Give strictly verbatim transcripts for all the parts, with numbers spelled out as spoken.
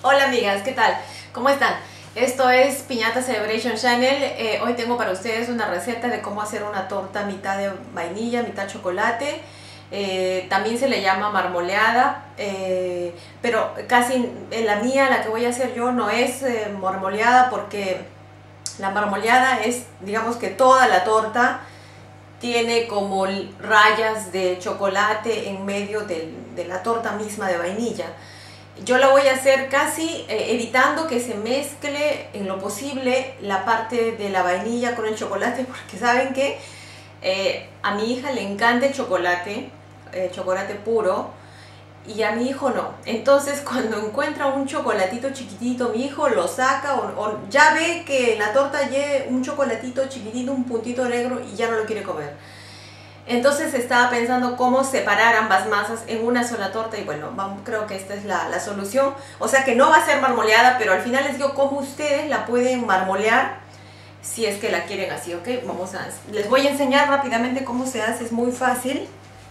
Hola amigas, ¿qué tal? ¿Cómo están? Esto es Piñata Celebration Channel. Eh, hoy tengo para ustedes una receta de cómo hacer una torta mitad de vainilla, mitad chocolate. Eh, también se le llama marmoleada, eh, pero casi en la mía, la que voy a hacer yo, no es eh, marmoleada, porque la marmoleada es, digamos que toda la torta tiene como rayas de chocolate en medio de, de la torta misma de vainilla. Yo la voy a hacer casi eh, evitando que se mezcle en lo posible la parte de la vainilla con el chocolate, porque saben que eh, a mi hija le encanta el chocolate, eh, chocolate puro, y a mi hijo no. Entonces cuando encuentra un chocolatito chiquitito, mi hijo lo saca o, o ya ve que en la torta lleva un chocolatito chiquitito, un puntito negro, y ya no lo quiere comer. Entonces estaba pensando cómo separar ambas masas en una sola torta, y bueno, vamos, creo que esta es la, la solución. O sea que no va a ser marmoleada, pero al final les digo cómo ustedes la pueden marmolear si es que la quieren así, ¿ok? Vamos a, les voy a enseñar rápidamente cómo se hace, es muy fácil.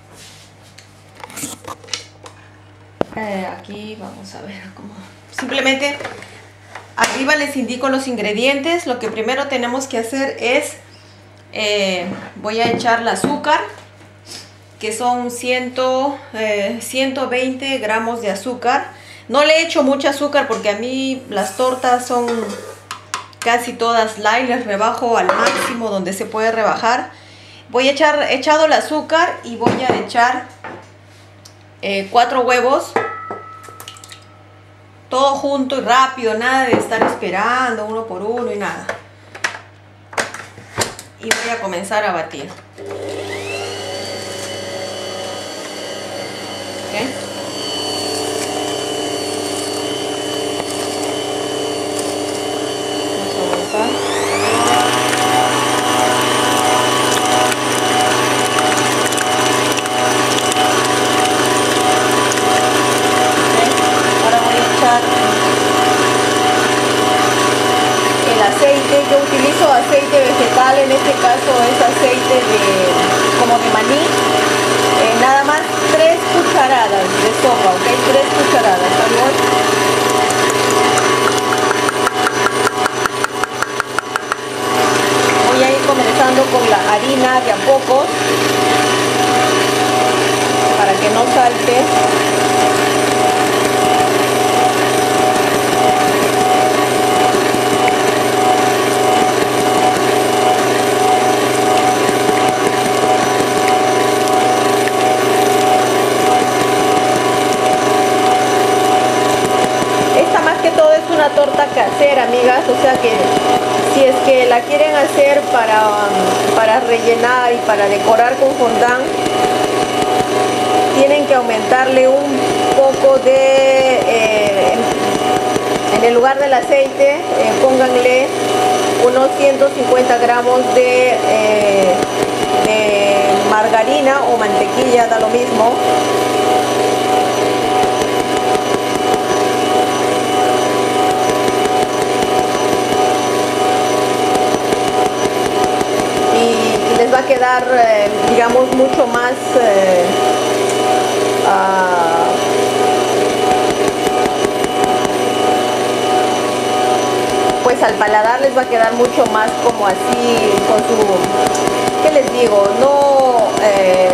Eh, aquí vamos a ver cómo... Simplemente arriba les indico los ingredientes. Lo que primero tenemos que hacer es... Eh, voy a echar el azúcar, que son cien, eh, ciento veinte gramos de azúcar. No le echo mucho azúcar porque a mí las tortas son casi todas light, les rebajo al máximo donde se puede rebajar. Voy a echar echado el azúcar y voy a echar eh, cuatro huevos, todo junto y rápido, nada de estar esperando uno por uno y nada. Y voy a comenzar a batir. ¿Okay? Vamos a avanzar. ¿Okay? Ahora voy a echar el aceite. Yo utilizo aceite vegetal, en este caso es aceite de como de maní. Eh, nada más tres cucharadas de sopa, ok, tres cucharadas, ¿sabes? Voy a ir comenzando con la harina de a poco para que no salte. Una torta casera, amigas, o sea que si es que la quieren hacer para, um, para rellenar y para decorar con fondant, tienen que aumentarle un poco de, eh, en el lugar del aceite, eh, pónganle unos ciento cincuenta gramos de, eh, de margarina o mantequilla, da lo mismo. Les va a quedar, eh, digamos, mucho más eh, uh, pues al paladar les va a quedar mucho más como así, con su, ¿qué les digo? No, eh,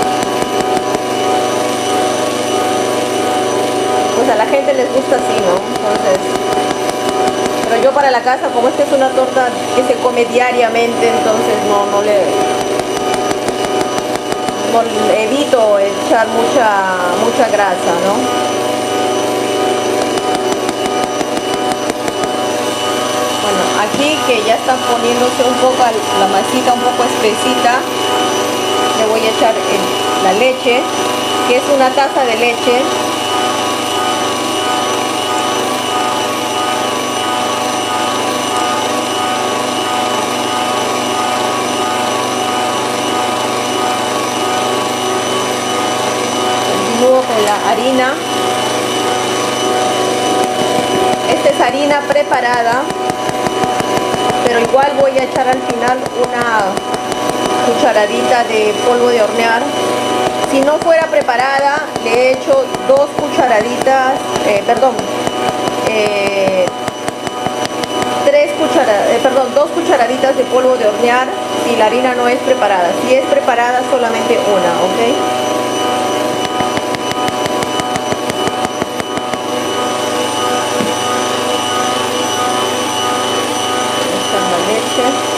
pues a la gente les gusta así, ¿no? Entonces, pero yo para la casa, como esta es una torta que se come diariamente, entonces no, no le no le evito echar mucha mucha grasa, ¿no? Bueno, aquí que ya está poniéndose un poco la masita un poco espesita, le voy a echar el, la leche, que es una taza de leche. Con la harina. Esta es harina preparada, pero igual voy a echar al final una cucharadita de polvo de hornear. Si no fuera preparada, le echo dos cucharaditas, eh, perdón, eh, tres cucharadas, eh, perdón, dos cucharaditas de polvo de hornear si la harina no es preparada. Si es preparada, solamente una, ¿ok? Echar la leche.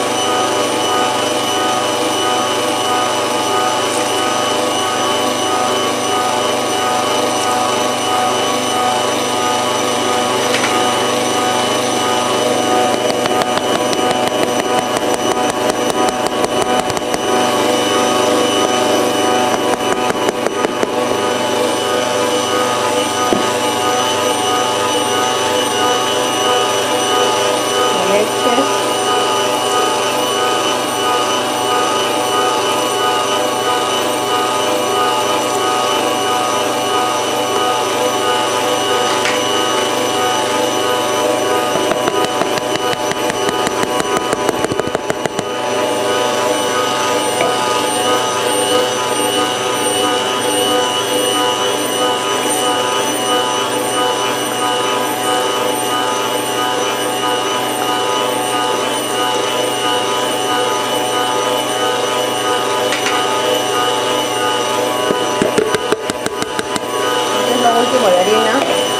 Último de harina.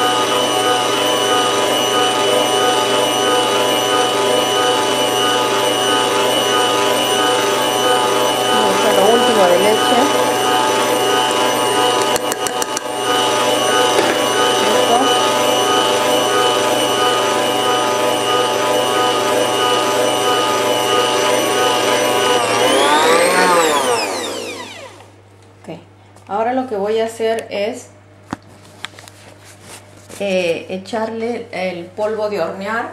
Vamos a lo último de leche. Listo. Ok. Ahora lo que voy a hacer es Eh, echarle el polvo de hornear,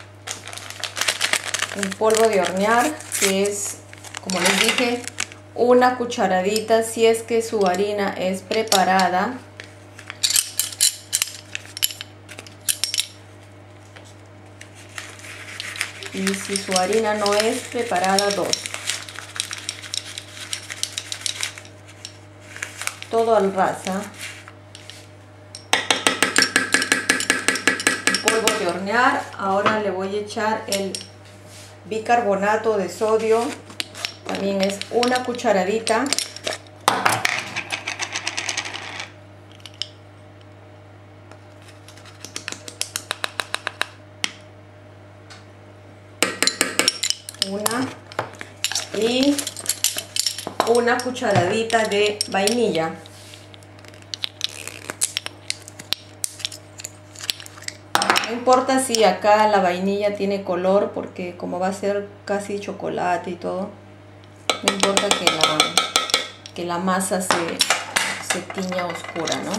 el polvo de hornear que es, como les dije, una cucharadita si es que su harina es preparada. Y si su harina no es preparada, dos. Todo al ras, ¿eh? Polvo de hornear. Ahora le voy a echar el bicarbonato de sodio, también es una cucharadita. Una y una cucharadita de vainilla. No importa si acá la vainilla tiene color, porque como va a ser casi chocolate y todo, no importa que la, que la masa se, se tiña oscura, ¿no?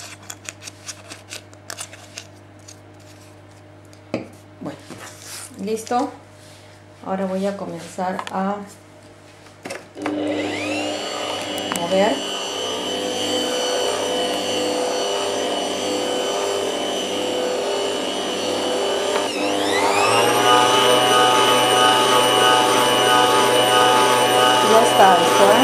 Bueno, listo. Ahora voy a comenzar a mover. Ya está esto, ¿eh?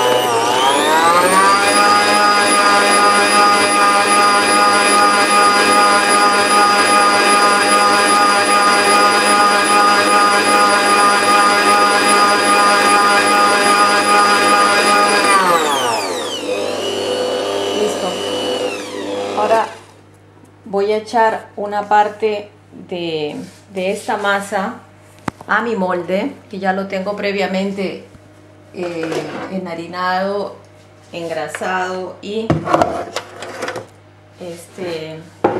Listo. Ahora voy a echar una parte de, de esta masa a mi molde, que ya lo tengo previamente Eh, enharinado, engrasado y este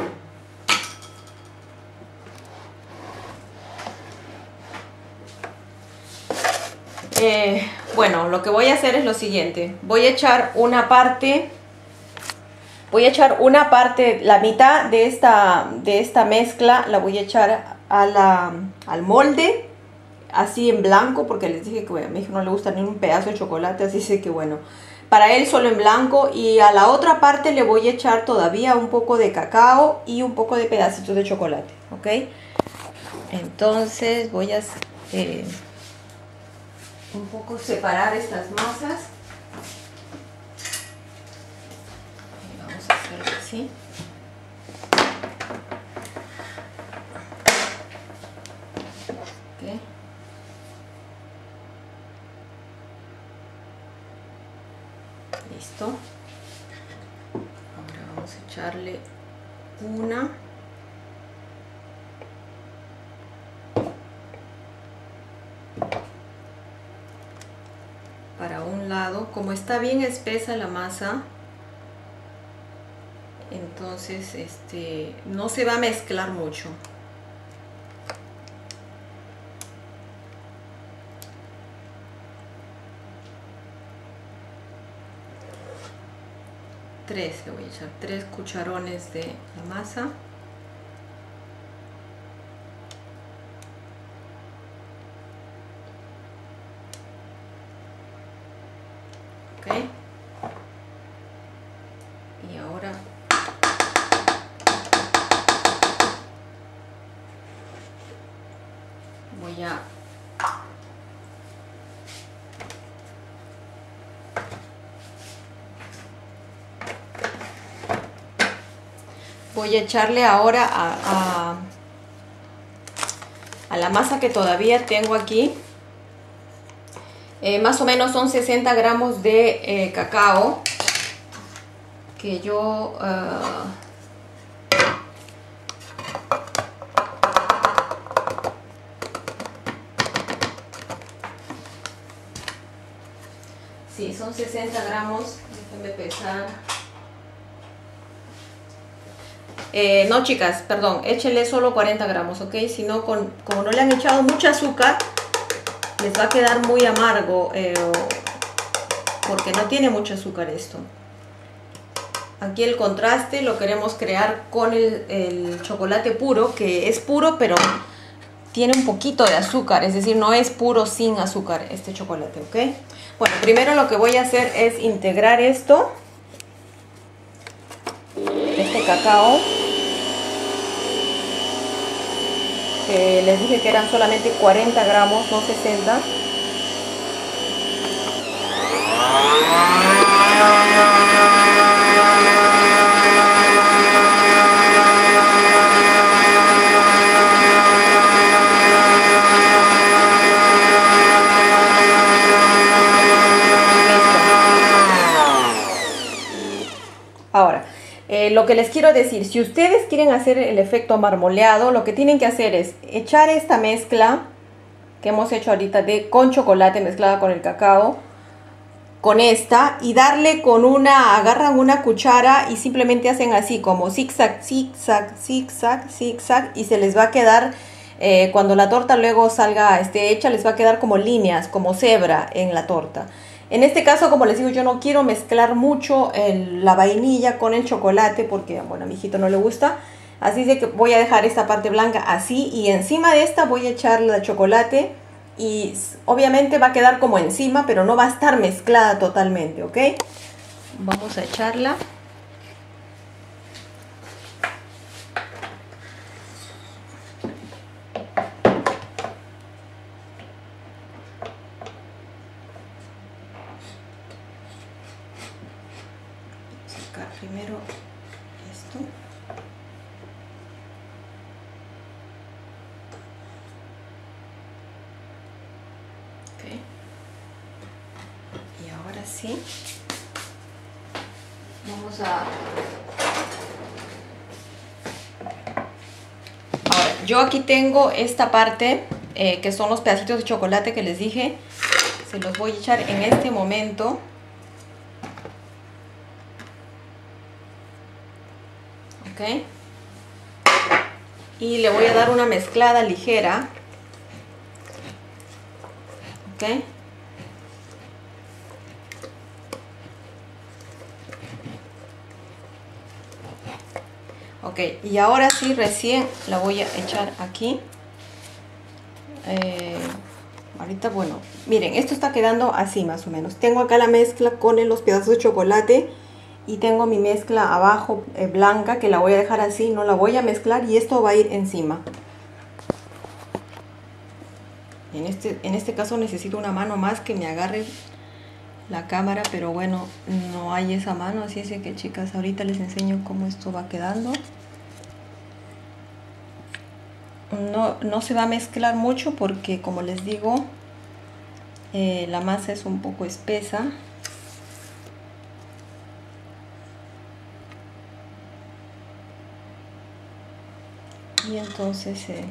eh, bueno, lo que voy a hacer es lo siguiente. Voy a echar una parte voy a echar una parte, la mitad de esta de esta mezcla la voy a echar a la, al molde, así en blanco, porque les dije que bueno, a mi hijo no le gusta ni un pedazo de chocolate, así sé que bueno, para él solo en blanco. Y a la otra parte le voy a echar todavía un poco de cacao y un poco de pedacitos de chocolate, ¿ok? Entonces voy a eh, un poco separar estas masas. Vamos a hacerlo así. Listo. Ahora vamos a echarle una. Para un lado, como está bien espesa la masa, entonces este no se va a mezclar mucho. Tres, le voy a echar tres cucharones de la masa. Ok. Y ahora voy a voy a echarle ahora a, a, a la masa que todavía tengo aquí. Eh, más o menos son sesenta gramos de eh, cacao que yo uh, sí, son sesenta gramos. Déjenme pesar. Eh, no, chicas, perdón, échenle solo cuarenta gramos, ok, si no, con, como no le han echado mucho azúcar, les va a quedar muy amargo, eh, porque no tiene mucho azúcar esto. Aquí el contraste lo queremos crear con el, el chocolate puro, que es puro pero tiene un poquito de azúcar, es decir, no es puro sin azúcar este chocolate, ¿ok? Bueno, primero lo que voy a hacer es integrar esto, este cacao, que les dije que eran solamente cuarenta gramos, no sesenta. Ahora, eh, lo que les quiero decir, si ustedes quieren hacer el efecto marmoleado, lo que tienen que hacer es echar esta mezcla que hemos hecho ahorita de con chocolate mezclada con el cacao, con esta, y darle con una, agarran una cuchara y simplemente hacen así como zigzag, zigzag, zigzag, zigzag, y se les va a quedar, eh, cuando la torta luego salga esté hecha, les va a quedar como líneas, como cebra en la torta. En este caso, como les digo, yo no quiero mezclar mucho el, la vainilla con el chocolate porque, bueno, a mi hijito no le gusta. Así de que voy a dejar esta parte blanca así y encima de esta voy a echar el chocolate y obviamente va a quedar como encima, pero no va a estar mezclada totalmente, ¿ok? Vamos a echarla. Primero esto. Okay. Y ahora sí vamos a ahora yo aquí tengo esta parte eh, que son los pedacitos de chocolate que les dije, se los voy a echar en este momento. Okay. Y le voy a dar una mezclada ligera. Ok. Ok, y ahora sí recién la voy a echar aquí. Eh, ahorita, bueno, miren, esto está quedando así más o menos. Tengo acá la mezcla con los pedazos de chocolate. Y tengo mi mezcla abajo eh, blanca, que la voy a dejar así, no la voy a mezclar y esto va a ir encima. En este, en este caso necesito una mano más que me agarre la cámara, pero bueno, no hay esa mano, así es que, chicas, ahorita les enseño cómo esto va quedando. No, no se va a mezclar mucho porque, como les digo, eh, la masa es un poco espesa. Y entonces eh,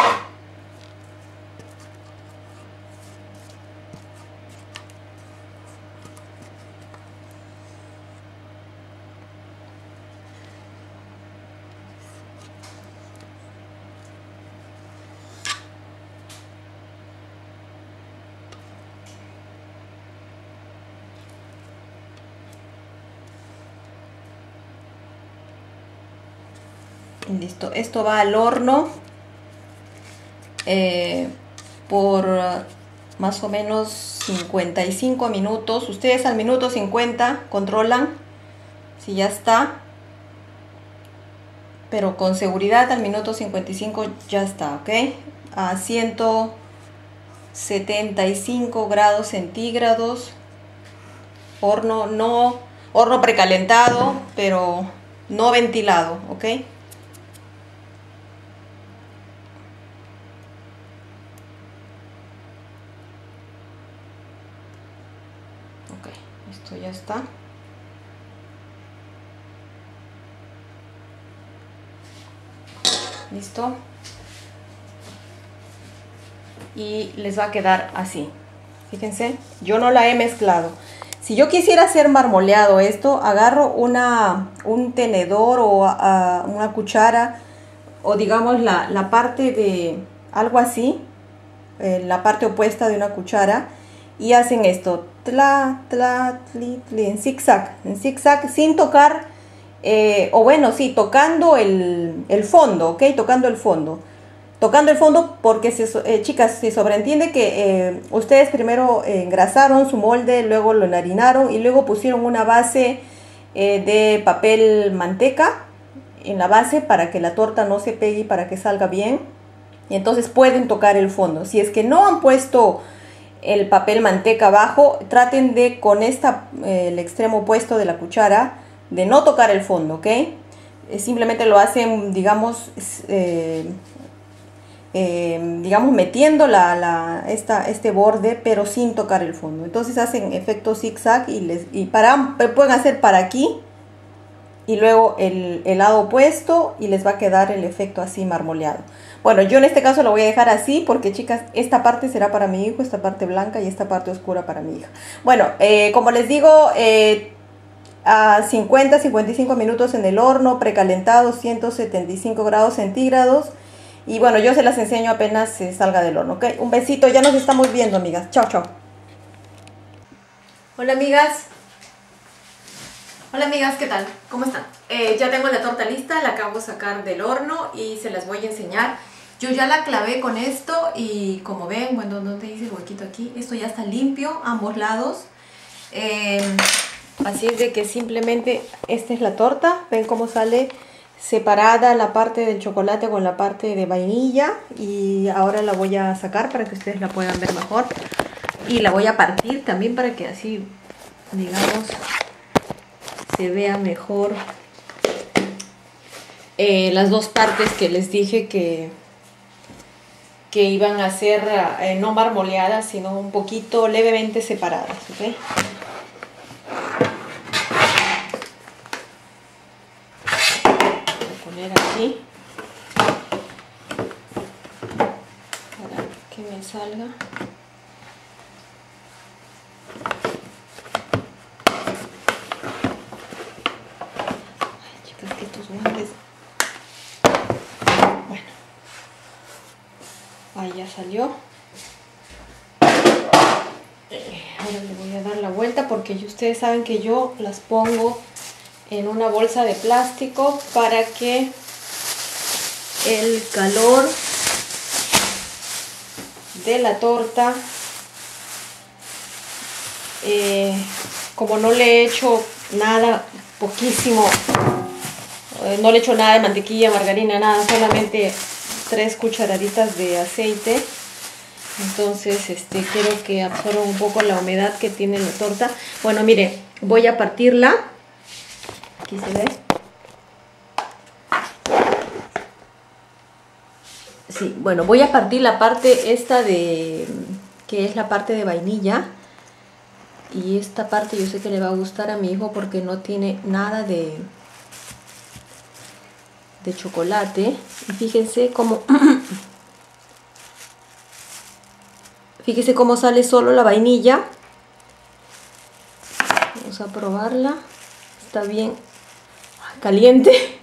listo, esto va al horno eh, por más o menos cincuenta y cinco minutos. Ustedes al minuto cincuenta controlan si ya está, pero con seguridad al minuto cincuenta y cinco ya está, ok, a ciento setenta y cinco grados centígrados, horno no horno precalentado, pero no ventilado, ok. Ok, esto ya está. Listo. Y les va a quedar así. Fíjense, yo no la he mezclado. Si yo quisiera hacer marmoleado esto, agarro una, un tenedor o uh, una cuchara, o digamos la, la parte de algo así, eh, la parte opuesta de una cuchara, y hacen esto, tla, tla, tli, tli, en zigzag, en zigzag, sin tocar, eh, o bueno, sí, tocando el, el fondo, ¿ok? Tocando el fondo. Tocando el fondo porque, se, eh, chicas, se sobreentiende que eh, ustedes primero eh, engrasaron su molde, luego lo enharinaron y luego pusieron una base eh, de papel manteca en la base para que la torta no se pegue y para que salga bien. Y entonces pueden tocar el fondo. Si es que no han puesto el papel manteca abajo, traten de, con esta, eh, el extremo opuesto de la cuchara, de no tocar el fondo, ¿ok? Eh, simplemente lo hacen, digamos... Eh, Eh, digamos metiendo la, la, esta, este borde pero sin tocar el fondo. Entonces hacen efecto zigzag y, les, y para, pueden hacer para aquí y luego el, el lado opuesto y les va a quedar el efecto así marmoleado. Bueno, yo en este caso lo voy a dejar así porque, chicas, esta parte será para mi hijo, esta parte blanca y esta parte oscura para mi hija. Bueno, eh, como les digo, eh, a cincuenta a cincuenta y cinco minutos en el horno precalentado, ciento setenta y cinco grados centígrados. Y bueno, yo se las enseño apenas se salga del horno, ¿ok? Un besito, ya nos estamos viendo, amigas. Chao, chao. Hola, amigas. Hola, amigas, ¿qué tal? ¿Cómo están? Eh, ya tengo la torta lista, la acabo de sacar del horno y se las voy a enseñar. Yo ya la clavé con esto y como ven, bueno, no te dice el huequito aquí, esto ya está limpio, ambos lados. Eh, así es de que simplemente esta es la torta, ven cómo sale separada la parte del chocolate con la parte de vainilla y ahora la voy a sacar para que ustedes la puedan ver mejor y la voy a partir también para que así, digamos, se vea mejor eh, las dos partes que les dije que, que iban a ser eh, no marmoleadas sino un poquito levemente separadas, ¿ok? Aquí para que me salga. Ay, chicas, que estos guantes. Bueno, ahí ya salió. Ahora le voy a dar la vuelta porque ustedes saben que yo las pongo en una bolsa de plástico para que el calor de la torta, eh, como no le he hecho nada, poquísimo, eh, no le he hecho nada de mantequilla, margarina, nada, solamente tres cucharaditas de aceite. Entonces este, quiero que absorba un poco la humedad que tiene la torta. Bueno, mire, voy a partirla. Aquí se ve. Sí, bueno, voy a partir la parte esta de, que es la parte de vainilla. Y esta parte yo sé que le va a gustar a mi hijo porque no tiene nada de, de chocolate. Y fíjense cómo... fíjense cómo sale solo la vainilla. Vamos a probarla. Está bien caliente.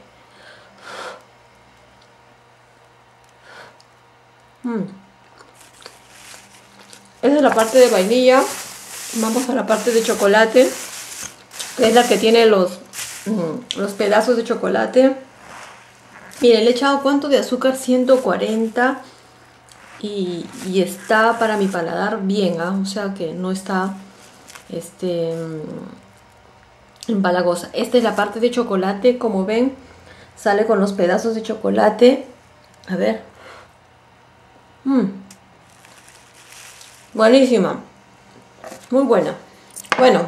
Mm. Esa es la parte de vainilla. Vamos a la parte de chocolate, que es la que tiene los, mm, los pedazos de chocolate. Miren, le he echado ¿cuánto de azúcar? ciento cuarenta. Y, y está para mi paladar bien, ¿eh? O sea que no está este, empalagosa. Esta es la parte de chocolate, como ven, sale con los pedazos de chocolate. A ver. Mm. Buenísima. Muy buena. Bueno.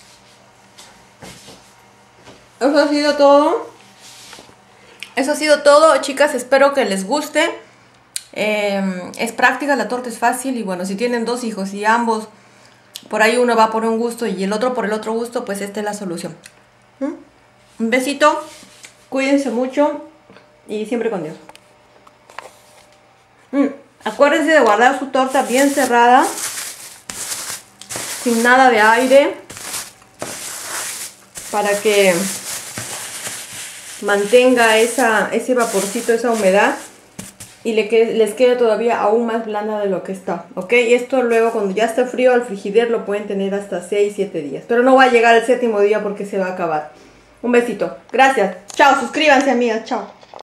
Eso ha sido todo. Eso ha sido todo, chicas. Espero que les guste. Eh, es práctica, la torta es fácil. Y bueno, si tienen dos hijos y ambos, por ahí uno va por un gusto y el otro por el otro gusto, pues esta es la solución. ¿Mm? Un besito. Cuídense mucho. Y siempre con Dios. Mm. Acuérdense de guardar su torta bien cerrada, sin nada de aire, para que mantenga esa, ese vaporcito, esa humedad, y le quede, les quede todavía aún más blanda de lo que está, ¿ok? Y esto luego, cuando ya esté frío, al frigider lo pueden tener hasta seis, siete días. Pero no va a llegar el séptimo día porque se va a acabar. Un besito. Gracias. Chao. Suscríbanse, amigas. Chao.